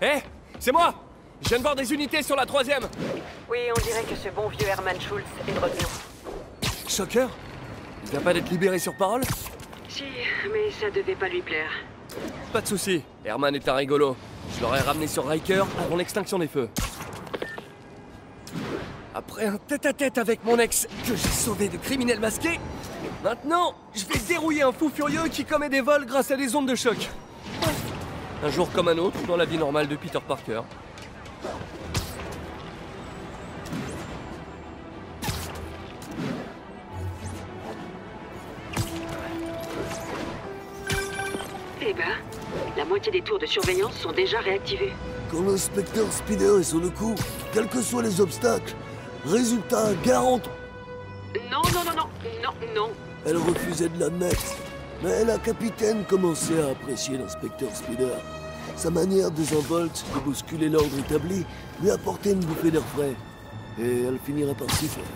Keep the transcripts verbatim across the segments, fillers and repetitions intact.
Hé, c'est moi! Je viens de voir des unités sur la troisième! Oui, on dirait que ce bon vieux Herman Schultz est de retour. Shocker? Il vient pas d'être libéré sur parole? Si, mais ça devait pas lui plaire. Pas de soucis, Herman est un rigolo. Je l'aurais ramené sur Riker avant l'extinction des feux. Après un tête-à-tête avec mon ex que j'ai sauvé de criminels masqués, maintenant, je vais dérouiller un fou furieux qui commet des vols grâce à des ondes de choc. Un jour comme un autre dans la vie normale de Peter Parker. Eh ben, la moitié des tours de surveillance sont déjà réactivées. Quand l'inspecteur Spider est sur le coup, quels que soient les obstacles, résultat garanti. Non, non, non, non, non, non. Elle refusait de l'admettre, mais la capitaine commençait à apprécier l'inspecteur Spider. Sa manière désinvolte de bousculer l'ordre établi lui apportait une bouffée d'air frais, et elle finirait par s'y faire.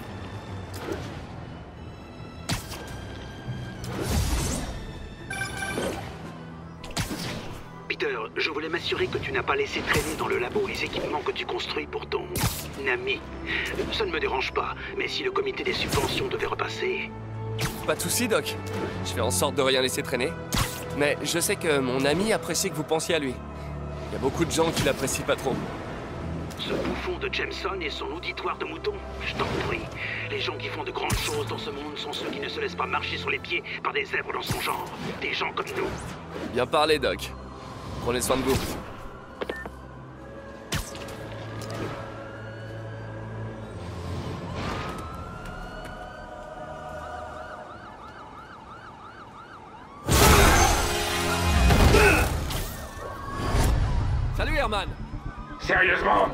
Peter, je voulais m'assurer que tu n'as pas laissé traîner dans le labo les équipements que tu construis pour ton ami. Ça ne me dérange pas, mais si le comité des subventions devait repasser... Pas de soucis, Doc. Je fais en sorte de rien laisser traîner. Mais je sais que mon ami apprécie que vous pensiez à lui. Il y a beaucoup de gens qui l'apprécient pas trop. Ce bouffon de Jameson et son auditoire de moutons, je t'en prie. Les gens qui font de grandes choses dans ce monde sont ceux qui ne se laissent pas marcher sur les pieds par des zèbres dans son genre. Des gens comme nous. Bien parlé, Doc. Prenez soin de vous. Salut, Herman. Sérieusement?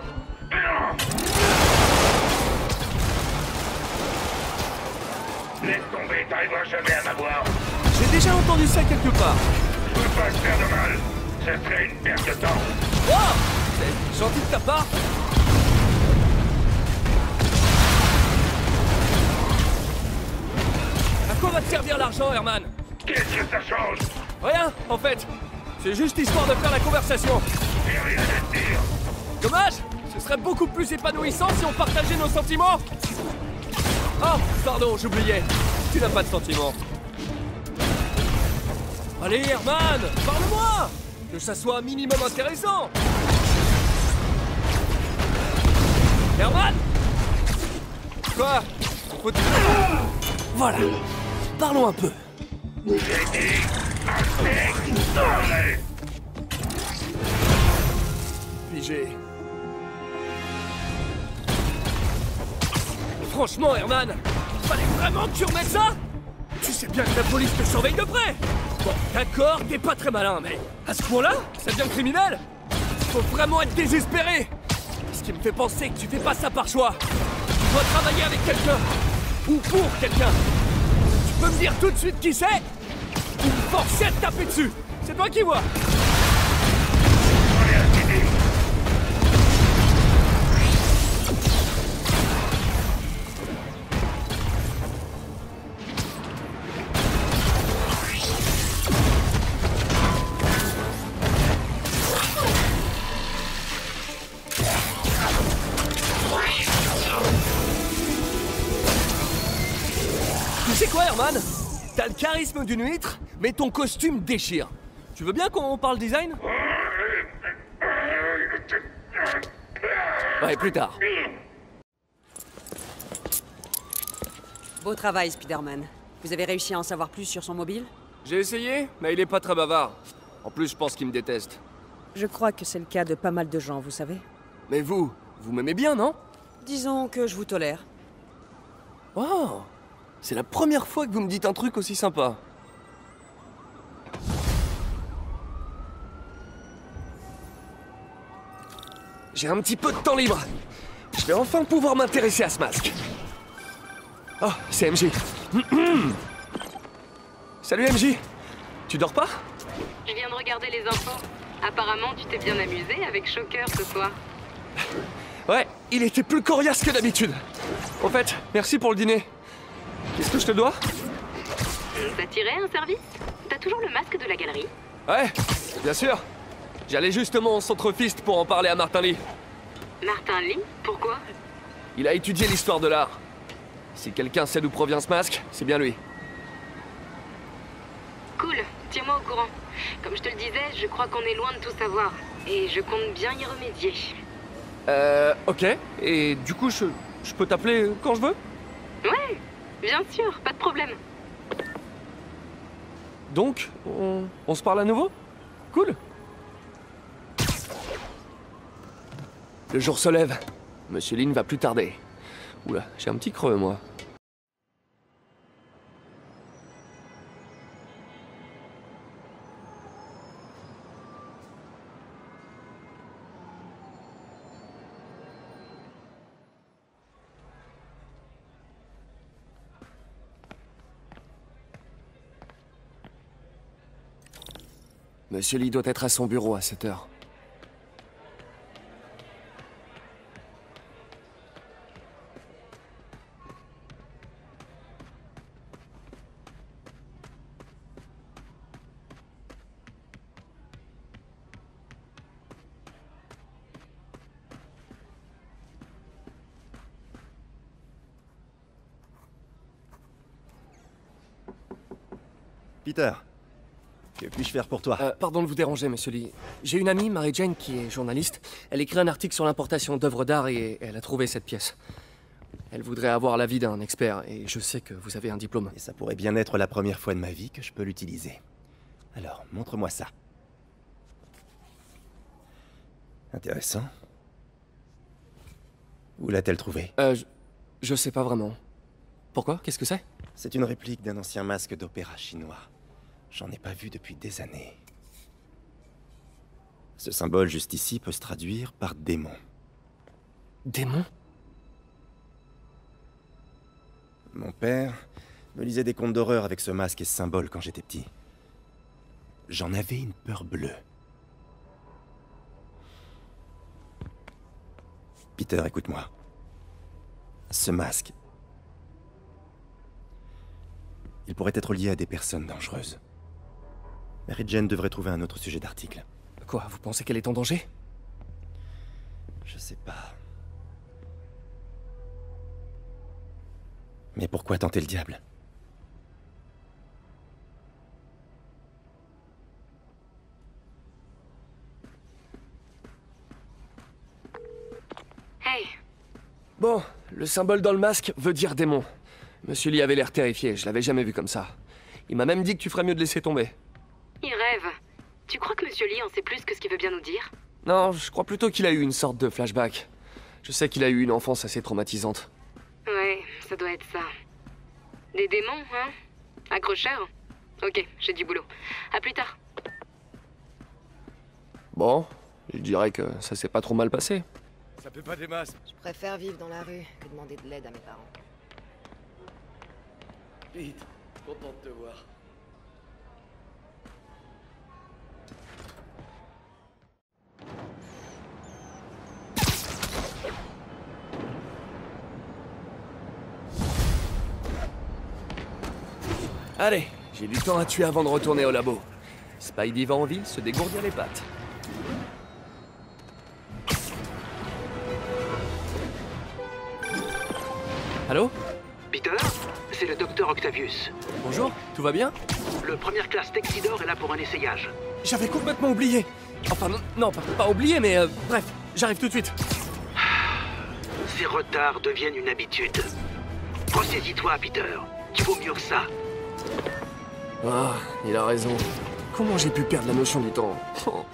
Laisse tomber, t'arriveras jamais à m'avoir. J'ai déjà entendu ça quelque part. Je veux pas se faire de mal. Ce serait une perte de temps. Wow! C'est gentil de ta part. À quoi va te servir l'argent, Herman? Qu'est-ce que ça change? Rien, en fait. C'est juste histoire de faire la conversation. J'ai rien à te dire. Dommage! Ce serait beaucoup plus épanouissant si on partageait nos sentiments. Oh, pardon, j'oubliais. Tu n'as pas de sentiments. Allez, Herman, parle-moi! Que ça soit un minimum intéressant. Herman? Quoi? Faut... Voilà. Parlons un peu. J'ai dit assez parler. Figé. Franchement, Herman, fallait vraiment que tu remettes ça? Tu sais bien que la police te surveille de près. Bon, d'accord, t'es pas très malin, mais à ce point-là, ça devient criminel. Faut vraiment être désespéré. Ce qui me fait penser que tu fais pas ça par choix. Tu dois travailler avec quelqu'un. Ou pour quelqu'un. Tu peux me dire tout de suite qui c'est? Ou me forcer à te taper dessus. C'est toi qui vois. Tu sais quoi, Herman? T'as le charisme d'une huître, mais ton costume déchire. Tu veux bien qu'on parle design? Ouais, plus tard. Beau travail, Spider-Man. Vous avez réussi à en savoir plus sur son mobile? J'ai essayé, mais il est pas très bavard. En plus, je pense qu'il me déteste. Je crois que c'est le cas de pas mal de gens, vous savez. Mais vous, vous m'aimez bien, non? Disons que je vous tolère. Oh! C'est la première fois que vous me dites un truc aussi sympa. J'ai un petit peu de temps libre. Je vais enfin pouvoir m'intéresser à ce masque. Oh, c'est M J. Salut M J. Tu dors pas? Je viens de regarder les infos. Apparemment, tu t'es bien amusé avec Shocker ce soir. Ouais, il était plus coriace que d'habitude. En fait, merci pour le dîner. Qu'est-ce que je te dois? Ça t'irait un service? T'as toujours le masque de la galerie? Ouais, bien sûr. J'allais justement au centre Fist pour en parler à Martin Lee. Martin Lee? Pourquoi? Il a étudié l'histoire de l'art. Si quelqu'un sait d'où provient ce masque, c'est bien lui. Cool, tiens-moi au courant. Comme je te le disais, je crois qu'on est loin de tout savoir. Et je compte bien y remédier. Euh, ok. Et du coup, je, je peux t'appeler quand je veux? Ouais, bien sûr, pas de problème. Donc, on, on se parle à nouveau? Cool. Le jour se lève. Monsieur Lee ne va plus tarder. Oula, j'ai un petit creux, moi. Monsieur Lee doit être à son bureau à cette heure. Peter, que puis-je faire pour toi? Euh, pardon de vous déranger, monsieur Lee. J'ai une amie, Mary Jane, qui est journaliste. Elle écrit un article sur l'importation d'œuvres d'art et elle a trouvé cette pièce. Elle voudrait avoir l'avis d'un expert et je sais que vous avez un diplôme. Et ça pourrait bien être la première fois de ma vie que je peux l'utiliser. Alors, montre-moi ça. Intéressant. Où l'a-t-elle trouvé? Euh, je, je sais pas vraiment. Pourquoi? Qu'est-ce que c'est? C'est une réplique d'un ancien masque d'opéra chinois. J'en ai pas vu depuis des années. Ce symbole juste ici peut se traduire par démon. Démon? Mon père me lisait des contes d'horreur avec ce masque et ce symbole quand j'étais petit. J'en avais une peur bleue. Peter, écoute-moi. Ce masque, il pourrait être lié à des personnes dangereuses. Mary Jane devrait trouver un autre sujet d'article. Quoi, vous pensez qu'elle est en danger? Je sais pas. Mais pourquoi tenter le diable? Hey, Bon, le symbole dans le masque veut dire démon. Monsieur Lee avait l'air terrifié, je l'avais jamais vu comme ça. Il m'a même dit que tu ferais mieux de laisser tomber. il rêve. Tu crois que Monsieur Lee en sait plus que ce qu'il veut bien nous dire? Non, je crois plutôt qu'il a eu une sorte de flashback. Je sais qu'il a eu une enfance assez traumatisante. Ouais, ça doit être ça. Des démons, hein? Accrocheur? Ok, j'ai du boulot. À plus tard. Bon, je dirais que ça s'est pas trop mal passé. Ça peut pas des masses. Je préfère vivre dans la rue que demander de l'aide à mes parents. Pete, content de te voir. Allez, j'ai du temps à tuer avant de retourner au labo. Spidey va en ville se dégourdir les pattes. Allô? Peter, c'est le docteur Octavius. Bonjour, tout va bien? Le première classe Texidor est là pour un essayage. J'avais complètement oublié. Enfin, non, non pas, pas oublié, mais euh, bref, j'arrive tout de suite. Ces retards deviennent une habitude. Ressaisis-toi, Peter. Tu vaux mieux que ça. Ah, il a raison. Comment j'ai pu perdre la notion du temps? Oh.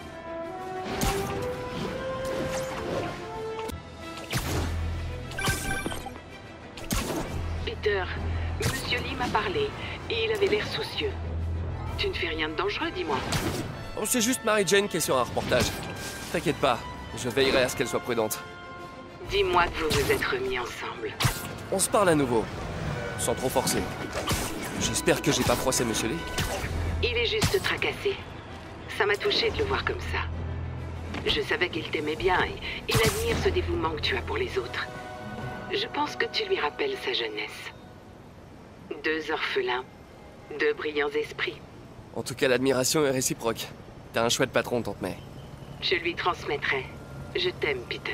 Peter, Monsieur Lee m'a parlé et il avait l'air soucieux. Tu ne fais rien de dangereux, dis-moi. Oh, c'est juste Mary Jane qui est sur un reportage. T'inquiète pas, je veillerai à ce qu'elle soit prudente. Dis-moi que vous vous êtes remis ensemble. On se parle à nouveau, sans trop forcer. J'espère que j'ai pas froissé Monsieur Lee. Il est juste tracassé. Ça m'a touché de le voir comme ça. Je savais qu'il t'aimait bien et il admire ce dévouement que tu as pour les autres. Je pense que tu lui rappelles sa jeunesse. Deux orphelins, deux brillants esprits. En tout cas, l'admiration est réciproque. T'as un chouette patron, Tante May. Je lui transmettrai. Je t'aime, Peter.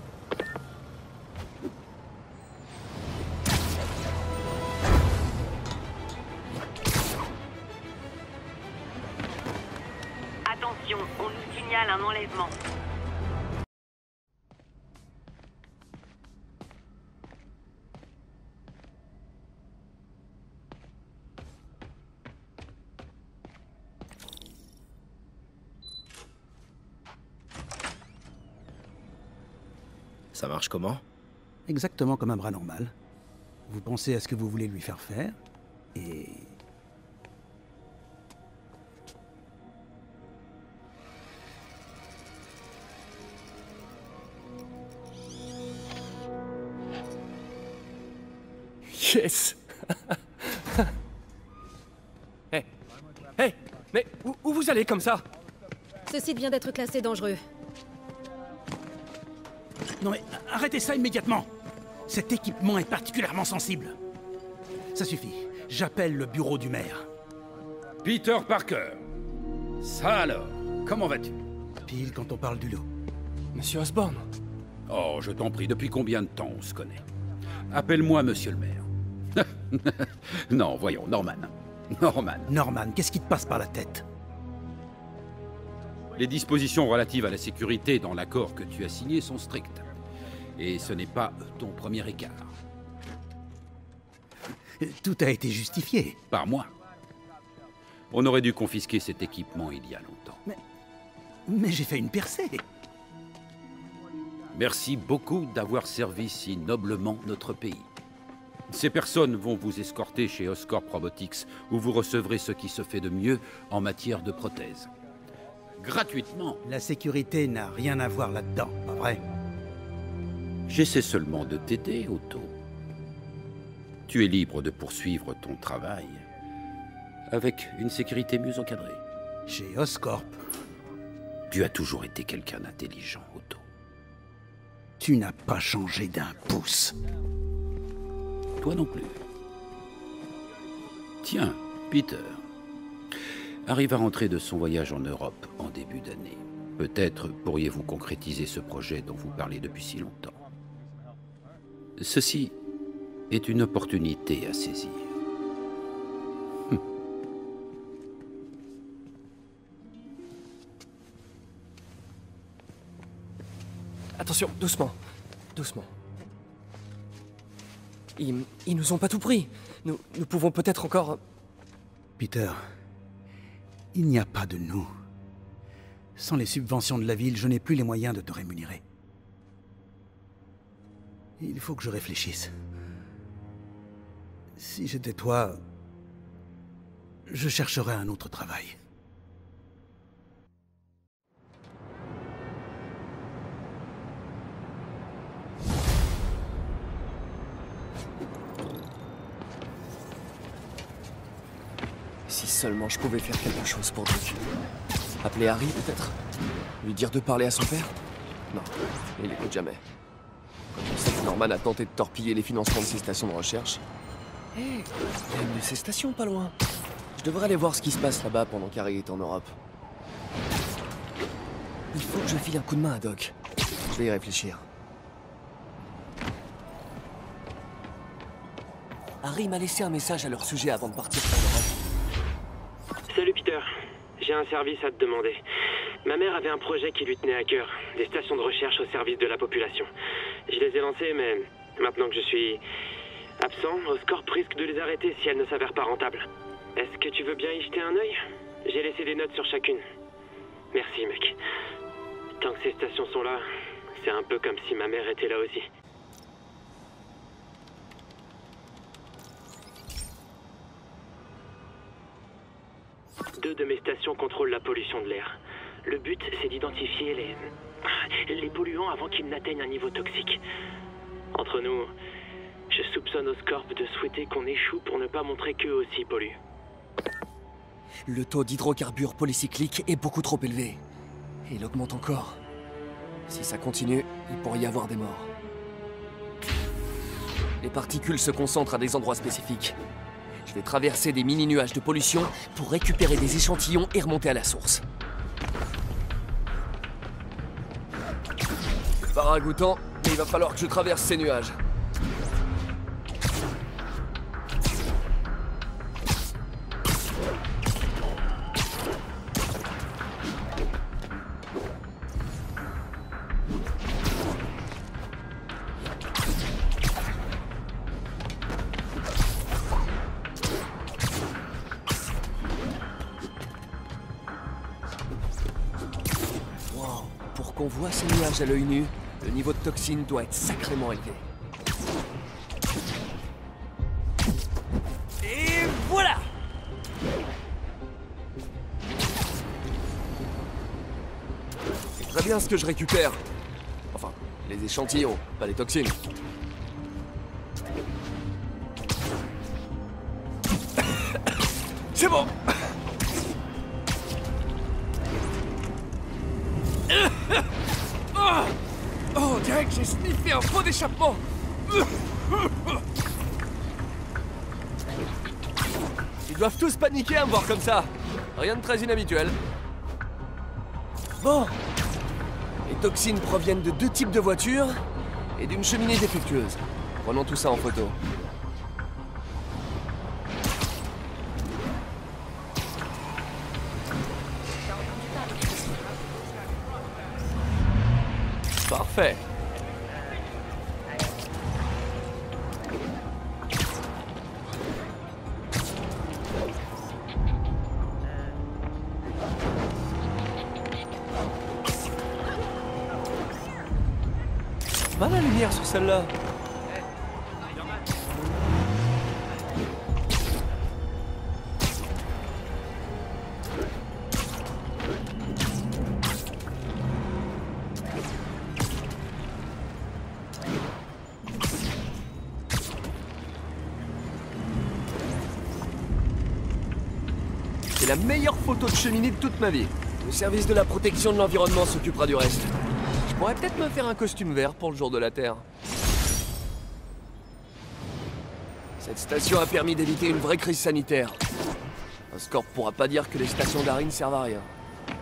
Attention, on nous signale un enlèvement. Ça marche comment? Exactement comme un bras normal. Vous pensez à ce que vous voulez lui faire faire, et... Yes. Hé, hey, mais où, où vous allez comme ça? Ce site vient d'être classé dangereux. Non mais, arrêtez ça immédiatement! Cet équipement est particulièrement sensible. Ça suffit. J'appelle le bureau du maire. Peter Parker. Ça alors, comment vas-tu? Pile quand on parle du loup. Monsieur Osborn. Oh, je t'en prie, depuis combien de temps on se connaît? Appelle-moi Monsieur le maire. Non, voyons, Norman. Norman. Norman, qu'est-ce qui te passe par la tête? Les dispositions relatives à la sécurité dans l'accord que tu as signé sont strictes. Et ce n'est pas ton premier écart. Tout a été justifié. Par moi. On aurait dû confisquer cet équipement il y a longtemps. Mais... Mais j'ai fait une percée. Merci beaucoup d'avoir servi si noblement notre pays. Ces personnes vont vous escorter chez Oscorp Robotics, où vous recevrez ce qui se fait de mieux en matière de prothèses. Gratuitement. La sécurité n'a rien à voir là-dedans, pas vrai? J'essaie seulement de t'aider, Otto. Tu es libre de poursuivre ton travail avec une sécurité mieux encadrée. Chez Oscorp. Tu as toujours été quelqu'un d'intelligent, Otto. Tu n'as pas changé d'un pouce. Toi non plus. Tiens, Peter arrive à rentrer de son voyage en Europe en début d'année. Peut-être pourriez-vous concrétiser ce projet dont vous parlez depuis si longtemps. Ceci est une opportunité à saisir. Hum. Attention, doucement. Doucement. Ils, ils nous ont pas tout pris. Nous, nous pouvons peut-être encore... Peter, il n'y a pas de nous. Sans les subventions de la ville, je n'ai plus les moyens de te rémunérer. Il faut que je réfléchisse. Si j'étais toi, je chercherais un autre travail. Si seulement je pouvais faire quelque chose pour Doc. Appeler Harry, peut-être? Lui dire de parler à son père? Non, il écoute jamais. On sait que Norman a tenté de torpiller les financements de ses stations de recherche. Hé, hey, il y a une de ces stations pas loin. Je devrais aller voir ce qui se passe là-bas pendant qu'Harry est en Europe. Il faut que je file un coup de main à Doc. Je vais y réfléchir. Harry m'a laissé un message à leur sujet avant de partir pour l'Europe. Salut Peter, j'ai un service à te demander. Ma mère avait un projet qui lui tenait à cœur, des stations de recherche au service de la population. Je les ai lancées, mais maintenant que je suis absent, Oscorp risque de les arrêter si elles ne s'avèrent pas rentables. Est-ce que tu veux bien y jeter un œil? J'ai laissé des notes sur chacune. Merci, mec. Tant que ces stations sont là, c'est un peu comme si ma mère était là aussi. Deux de mes stations contrôlent la pollution de l'air. Le but, c'est d'identifier les... les polluants avant qu'ils n'atteignent un niveau toxique. Entre nous, je soupçonne Oscorp de souhaiter qu'on échoue pour ne pas montrer qu'eux aussi polluent. Le taux d'hydrocarbures polycycliques est beaucoup trop élevé. Et il augmente encore. Si ça continue, il pourrait y avoir des morts. Les particules se concentrent à des endroits spécifiques. Je vais traverser des mini-nuages de pollution pour récupérer des échantillons et remonter à la source. Pas ragoûtant, mais il va falloir que je traverse ces nuages. Pour qu'on voit ces nuages à l'œil nu, le niveau de toxine doit être sacrément élevé. Et voilà! C'est très bien ce que je récupère. Enfin, les échantillons, pas les toxines. C'est bon! Oh, on dirait que j'ai sniffé un faux d'échappement. Ils doivent tous paniquer à me voir comme ça. Rien de très inhabituel. Bon. Les toxines proviennent de deux types de voitures et d'une cheminée défectueuse. Prenons tout ça en photo. Parfait. Pas la lumière sur celle-là. C'est la meilleure photo de cheminée de toute ma vie. Le service de la protection de l'environnement s'occupera du reste. Je pourrais peut-être me faire un costume vert pour le jour de la Terre. Cette station a permis d'éviter une vraie crise sanitaire. Oscorp pourra pas dire que les stations d'Arin servent à rien.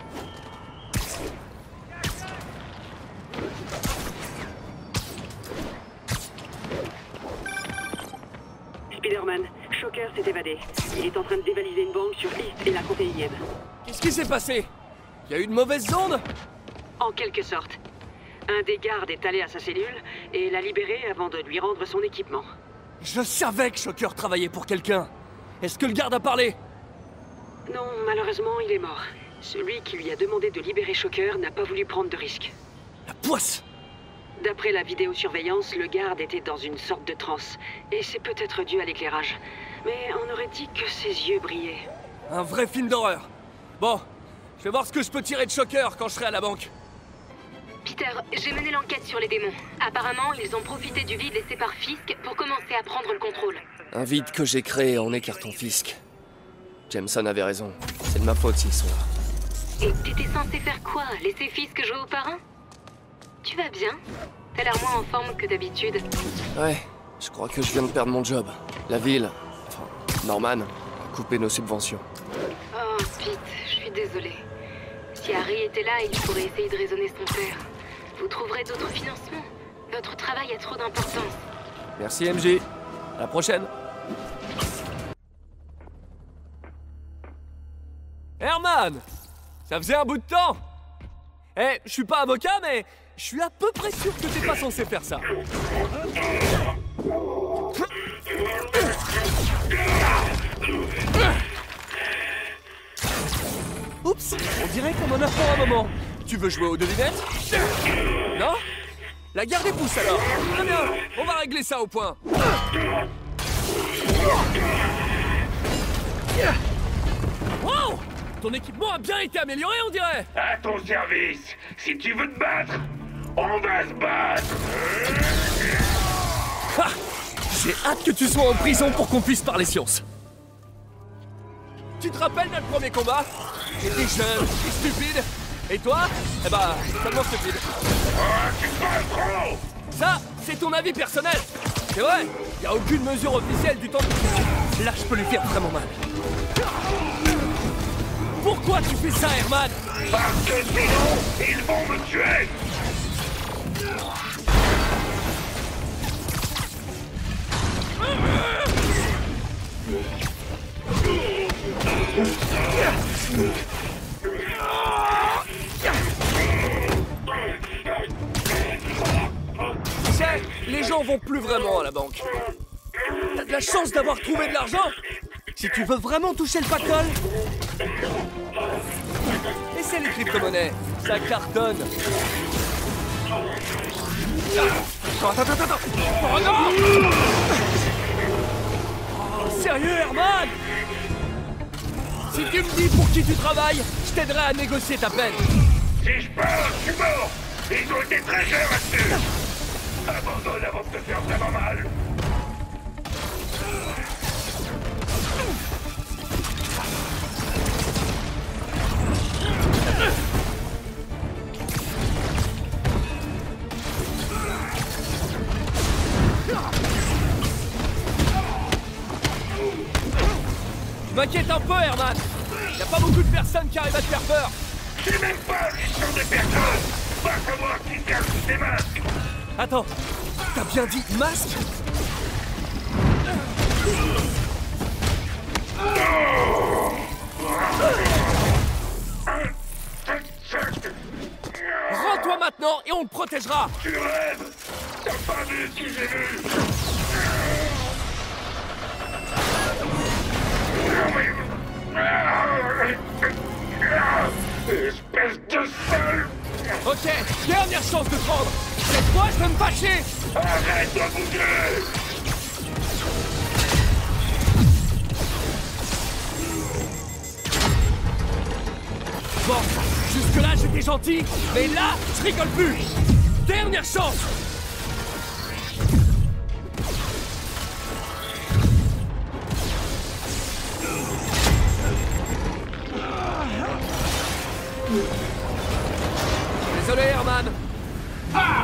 Spider-Man, Shocker s'est évadé. Il est en train de dévaliser une banque sur East et la Copéienne. Qu'est-ce qui s'est passé? Il y a eu une mauvaise onde? En quelque sorte. Un des gardes est allé à sa cellule et l'a libéré avant de lui rendre son équipement. Je savais que Shocker travaillait pour quelqu'un. Est-ce que le garde a parlé? Non, malheureusement, il est mort. Celui qui lui a demandé de libérer Shocker n'a pas voulu prendre de risque. La poisse! D'après la vidéosurveillance, le garde était dans une sorte de transe. Et c'est peut-être dû à l'éclairage. Mais on aurait dit que ses yeux brillaient. Un vrai film d'horreur. Bon, je vais voir ce que je peux tirer de Shocker quand je serai à la banque. Peter, j'ai mené l'enquête sur les démons. Apparemment, ils ont profité du vide laissé par Fisk pour commencer à prendre le contrôle. Un vide que j'ai créé en écartant Fisk. Jameson avait raison. C'est de ma faute s'ils sont là. Et t'étais censé faire quoi? Laisser Fisk jouer au parrain? Tu vas bien? T'as l'air moins en forme que d'habitude. Ouais, je crois que je viens de perdre mon job. La ville, enfin, Norman, a coupé nos subventions. Oh, Pete, je suis désolée. Si Harry était là, il pourrait essayer de raisonner son père. Vous trouverez d'autres financements. Votre travail a trop d'importance. Merci M J. À la prochaine. Herman! Ça faisait un bout de temps! Eh, je suis pas avocat, mais je suis à peu près sûr que t'es pas censé faire ça. Oups, on dirait qu'on en a pour un moment. Tu veux jouer aux devinettes? Non? La garde des pouces alors. Très bien, on va régler ça au point. Wow! Ton équipement a bien été amélioré, on dirait. À ton service. Si tu veux te battre, on va se battre. Ha! J'ai hâte que tu sois en prison pour qu'on puisse parler science. Tu te rappelles notre premier combat? T'étais jeune et stupide. Et toi? Eh bah, seulement stupide. Oh, tu parles trop! Ça, c'est ton avis personnel. C'est vrai, y a aucune mesure officielle du temps de... Là, je peux lui faire vraiment mal. Pourquoi tu fais ça, Herman? Parce que sinon, ils vont me tuer! Tu sais, les gens vont plus vraiment à la banque. T'as de la chance d'avoir trouvé de l'argent. Si tu veux vraiment toucher le pactole, essaie les crypto-monnaies, ça cartonne. Attends, attends, attends. Oh non! Oh, sérieux, Herman? Si tu me dis pour qui tu travailles, je t'aiderai à négocier ta peine. Si je pars, je suis mort. Ils ont été très chers là-dessus. Abandonne avant de te faire vraiment mal. Je m'inquiète un peu, Herman. Y a pas beaucoup de personnes qui arrivent à te faire peur. C'est même pas l'histoire des personnes. Va savoir qui cache ces masques. Attends, t'as bien dit masque? Rends-toi maintenant et on te protégera. Tu rêves. T'as pas vu ce que j'ai vu. Espèce de sale. Ok, dernière chance de prendre. Cette fois, je vais me fâcher. Arrête de bouger. Bon, jusque-là, j'étais gentil, mais là, je rigole plus. Dernière chance. Désolé, Herman. Ah!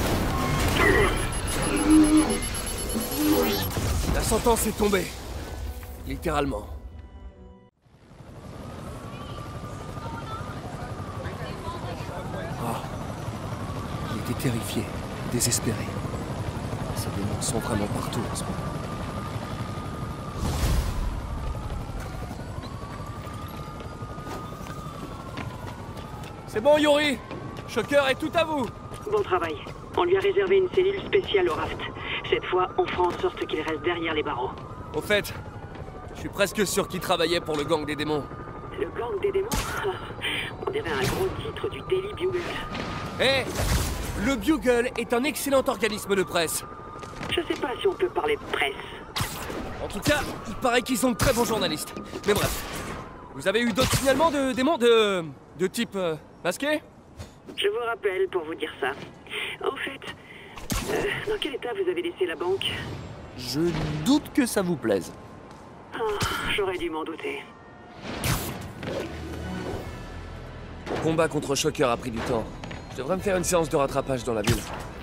La sentence est tombée. Littéralement. Ah. Il était terrifié, désespéré. Ces démons sont vraiment partout en ce moment. C'est bon, Yuri. Shocker est tout à vous. Bon travail. On lui a réservé une cellule spéciale au raft. Cette fois, on fera en sorte qu'il reste derrière les barreaux. Au fait, je suis presque sûr qu'il travaillait pour le gang des démons. Le gang des démons? On dirait un gros titre du Daily Bugle. Eh, le Bugle est un excellent organisme de presse. Je sais pas si on peut parler de presse. En tout cas, il paraît qu'ils sont de très bons journalistes. Mais bref, vous avez eu d'autres signalements de démons de... de type... Euh, masqué? Je vous rappelle pour vous dire ça. En fait, euh, dans quel état vous avez laissé la banque? Je doute que ça vous plaise. Oh, j'aurais dû m'en douter. Le combat contre Shocker a pris du temps. Je devrais me faire une séance de rattrapage dans la ville.